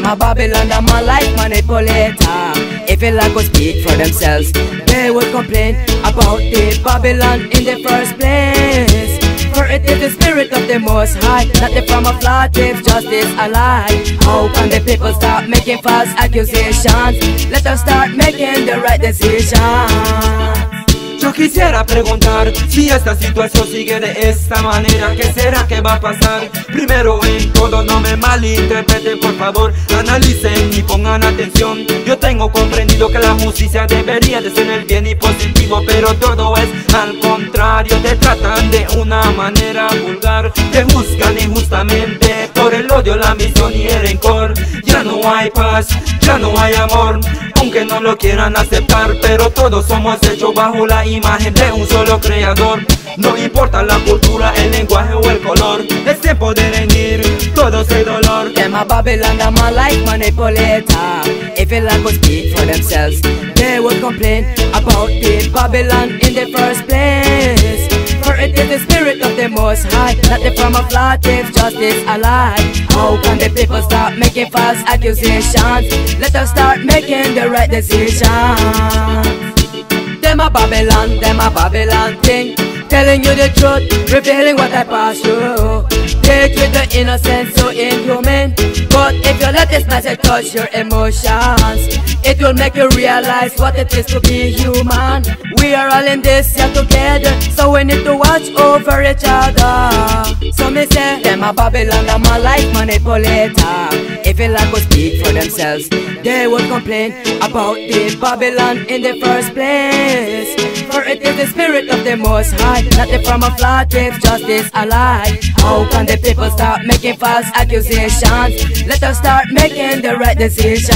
a Babylon, them a like manipulator. If it like go speak for themselves, they would complain about the Babylon in the first place. For it is the spirit of the Most High, not the form of law, if justice a lie. How can the people stop making false accusations? Let us start making the right decision. Yo quisiera preguntar si esta situación sigue de esta manera, ¿qué será que va a pasar? Primero en todo, no me malinterpreten, por favor, analicen y pongan atención. Yo tengo comprendido que la justicia debería de ser el bien y positivo, pero todo es al contrario. Te tratan de una manera vulgar, te juzgan injustamente por el odio, la ambición y el rencor. Ya no hay paz, ya no hay amor, aunque no lo quieran aceptar, pero todos somos hechos bajo la imagen de un solo creador. No importa la cultura, el lenguaje o el color, es tiempo de reñir, todo es dolor. Them a Babylon, them a like manipulator. If it like go speak for themselves, they would complain about the Babylon in the first place. For it is the spirit of the Most High, not the form of law, if justice a lie. How can the people stop making false accusations? Let us start making the right decision. Them a Babylon thing, telling you the truth, revealing what I passed through. They treat the innocent so inhuman, but if you let this message touch your emotions, it will make you realize what it is to be human. We are all in this here together, so we need to watch over each other. So me say, them a Babylon, them a like manipulator. If it like go speak for themselves, they would complain about the Babylon in the first place. For it is the spirit of the Most High, not the form of law, if justice a lie. How can the people stop making false accusations? Let us start making the right decision.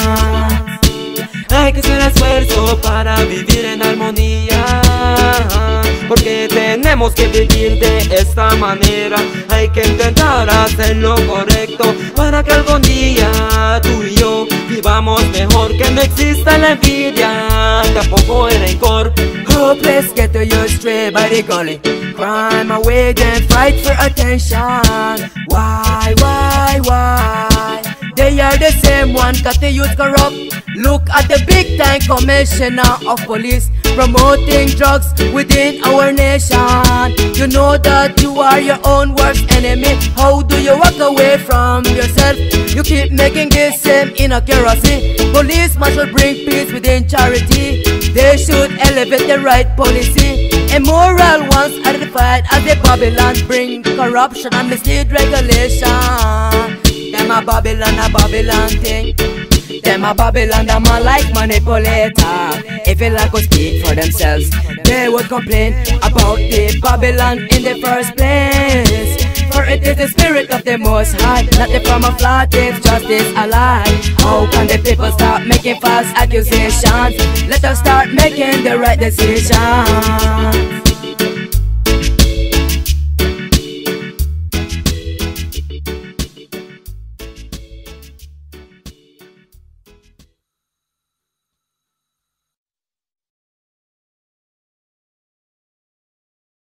Hay que hacer esfuerzo para vivir en armonía, porque tenemos que vivir de esta manera. Hay que intentar hacer lo correcto para que algún día tú y yo vivamos mejor. Que no exista la envidia, tampoco el rencor. Hopeless get to you straight by the gully, crime away then fight for attention. Why? They are the same one, got the youth corrupt. Look at the big time commissioner of police promoting drugs within our nation. You know that you are your own worst enemy. How do you walk away from yourself? You keep making this same inaccuracy. Policemen should bring peace within charity. They should elevate the right policy. Immoral ones are defied as the Babylon bring corruption and mislead regulation. Them a Babylon thing. Them a Babylon, them a like manipulator. If it like go speak for themselves, they would complain about the Babylon in the first place. For it is the spirit of the Most High, not the form of law, if justice a lie. How can the people stop making false accusations? Let us start making the right decision.